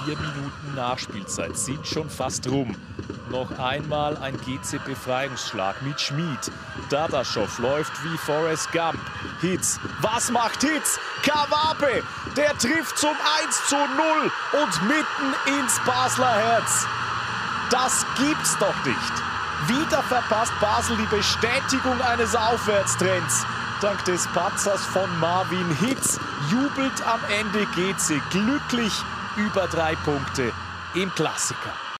4 Minuten Nachspielzeit sind schon fast rum. Noch einmal ein GC-Befreiungsschlag mit Schmid. Dadaschow läuft wie Forrest Gump. Hitz, was macht Hitz? Kawabe, der trifft zum 1:0 und mitten ins Basler Herz. Das gibt's doch nicht. Wieder verpasst Basel die Bestätigung eines Aufwärtstrends. Dank des Patzers von Marvin Hitz jubelt am Ende GC glücklich über 3 Punkte im Klassiker.